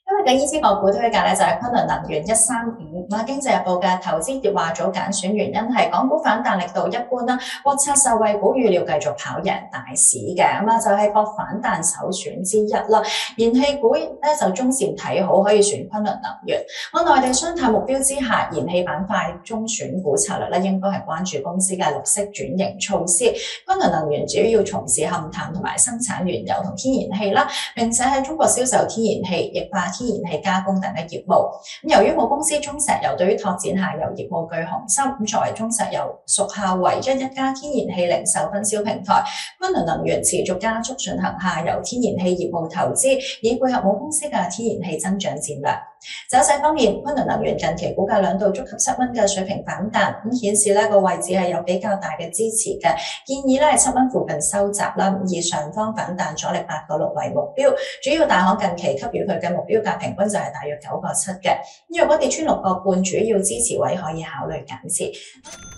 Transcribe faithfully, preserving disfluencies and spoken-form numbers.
今日嘅醫師個股推介咧就係昆侖能源一三五。咁啊，經濟日報嘅投資月話早揀選原因係港股反彈力度一般啦，國策受惠股預料繼續跑贏大市嘅，咁啊就係博反彈首選之一啦。燃氣股咧就中線睇好，可以選昆侖能源。喺內地雙碳目標之下，燃氣板塊中選股策略咧應該係關注公司嘅綠色轉型措施。昆侖能源主要從事勘探同埋生產原油同天然氣啦，並且喺中國銷售天然氣、液化天然氣加工等嘅業務。咁由於母公司中石油對於拓展下游業務具雄心，咁作為中石油屬下唯一一家天然氣零售分銷平台，昆侖能源持續加速進行下游天然氣業務投資，以配合母公司嘅天然氣增長戰略。走勢方面，昆侖能源近期股價兩度觸及七蚊嘅水平反彈，咁顯示呢個位置係有比較大嘅支持嘅，建議咧係七蚊附近收集啦，以上方反彈阻力八個六為目標。主要大行近期給予佢嘅目標價平均就係大約九個七嘅，咁若果跌穿六個半，主要支持位可以考慮減持。